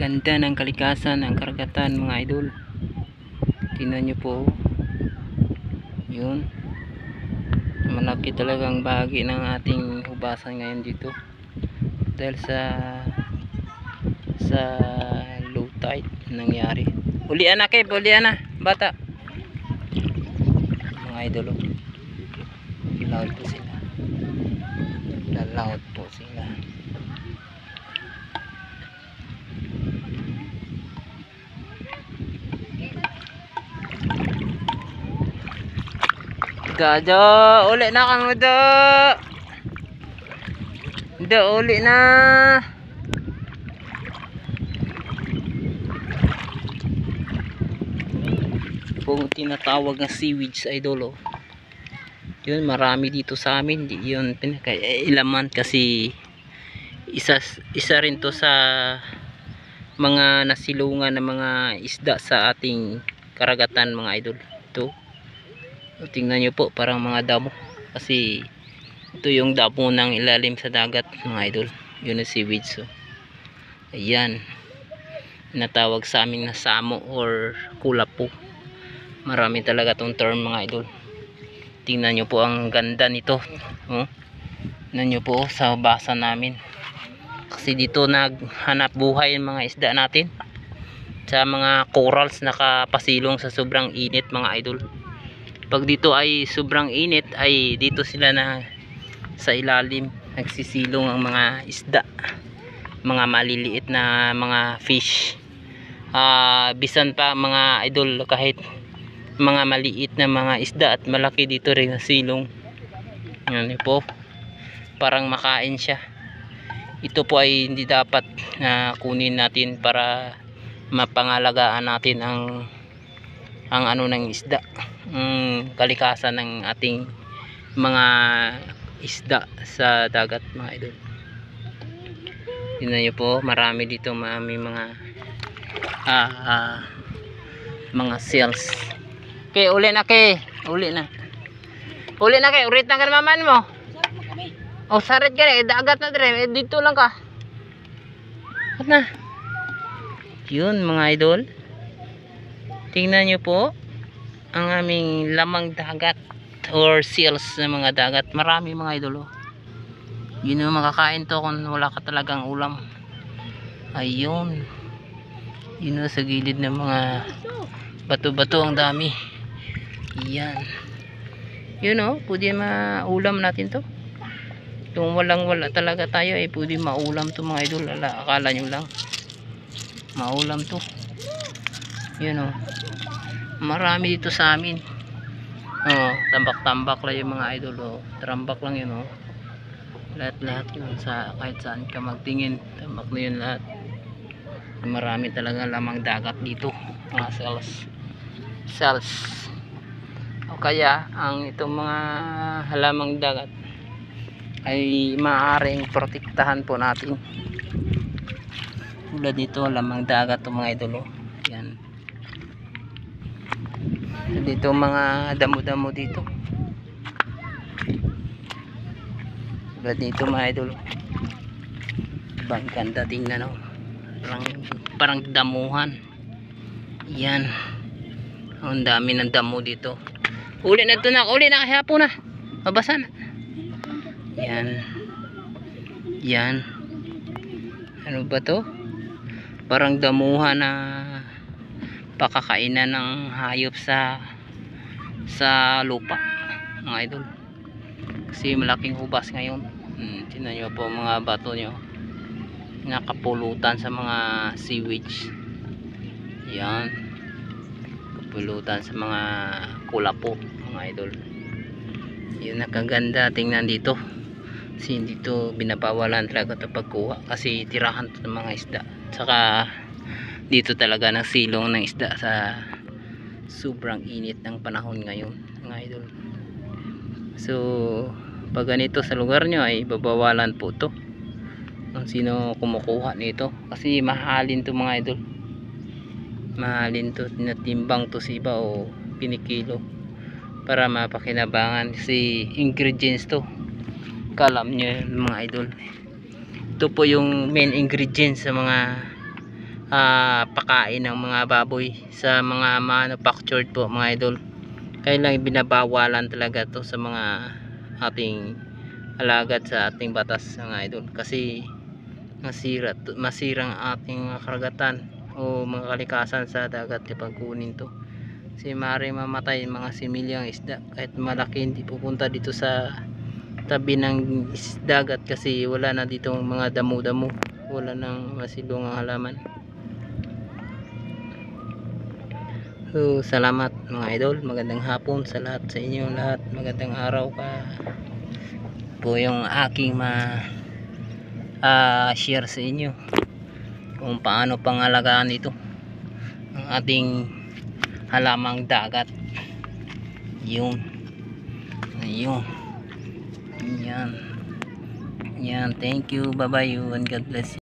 Ganda ng kalikasan ng karagatan mga idol. Tingnan nyo po. Yun. Malaki talagang bahagi ng ating hubasan ngayon dito. Dahil sa low tide nangyari. Ulian na kayo, ulian na bata. Mga idol. Loud po sila. Loud po sila. Gajo, uli na kang do. Do, uli na. Kung tinatawag na seaweeds idol, oh. Yun, marami dito sa amin. Yun pinakailaman kasi isa rin to sa mga nasilungan ng mga isda sa ating karagatan mga idol. Ito. Tingnan nyo po, parang mga damo. Kasi ito yung damo ng ilalim sa dagat mga idol. Yun ang seaweeds. So, ayan. Natawag sa amin na samo or kulapo. Marami talaga tong term mga idol. Tingnan nyo po ang ganda nito. Oh. Tingnan nyo po sa basa namin. Kasi dito naghanap buhay yung mga isda natin. Sa mga corals nakapasilong sa sobrang init mga idol. Pag dito ay sobrang init ay dito sila na sa ilalim nagsisilong ang mga isda, mga maliliit na mga fish. Bisan pa mga idol, kahit mga maliit na mga isda at malaki dito rin silong. Yan po, parang makain siya. Ito po ay hindi dapat na kunin natin para mapangalagaan natin ang ano ng isda, kalikasan ng ating mga isda sa dagat mga idol. Tingnan nyo po, marami dito may mga cells. Okay, uli na kay. Uli na kay. Ulit na ka naman mo. Oh, sarit ka na. Dagat na dire. Dito lang ka. At na. Yun mga idol. Tingnan nyo po ang aming lamang dagat or seals na mga dagat. Marami mga idol. Oh. Yun yung makakain to kung wala ka talagang ulam. Ayun. Yun yung sa gilid ng mga bato-bato, ang dami. Yan. Yun o. Pwede maulam natin to. Kung walang-wala talaga tayo ay pwede maulam to mga idol. Akala nyo lang. Maulam to. Yun o. Marami dito sa amin. Oh, tambak-tambak lang yung mga idol. Oh. Trambak lang yun. Oh. Lahat-lahat yun. Kahit saan ka magtingin. Tambak na yun lahat. Marami talaga lamang dagat dito. Mga cells. O kaya ang itong mga halamang dagat ay maaaring protektahan po natin. Tulad dito lamang dagat to mga idol. Oh. Yan. Dito mga damo-damo dito. Tulad dito mga idol. Ibang ganda tingnan oh. Parang damuhan. Yan. Ang dami ng damo dito. Uli na ito na. Uli na kasi hapon na. Mabasa na. Yan. Yan. Ano ba to? Parang damuhan na pakakainan ng hayop sa lupa. Mga idol. Kasi malaking hubas ngayon. Tingnan nyo po mga bato nyo. Nakapulutan sa mga seaweeds. Yan. Kapulutan sa mga kulapo mga idol. Yun, nakaganda tingnan dito. Kasi dito binabawalan talaga ito pagkuha kasi tirahan ito ng mga isda. Saka dito talaga nagsilong ng isda sa sobrang init ng panahon ngayon mga idol. So pag ganito sa lugar nyo ay babawalan po ito kung sino kumukuha nito kasi mahalin to mga idol. Mahalin to, tinatimbang to sa iba o pinikilo para mapakinabangan si ingredients to. Kalam nyo mga idol, ito po yung main ingredients sa mga pakain ng mga baboy sa mga manufactured po mga idol. Kaya lang binabawalan talaga to sa mga ating alagad sa ating batas mga idol, kasi masirang ating mga karagatan o mga kalikasan sa dagat kapag kunin to, kasi maaari mamatay mga similyang isda kahit malaki, hindi pupunta dito sa tabi ng dagat kasi wala na ditong mga damo-damo, wala nang masilungang halaman. So salamat mga idol, magandang hapon sa lahat, sa inyo lahat, magandang araw po yung aking share sa inyo kung paano pangalagaan ito ang ating halamang dagat. Yun, ayun, yan, thank you, bye bye and God bless you.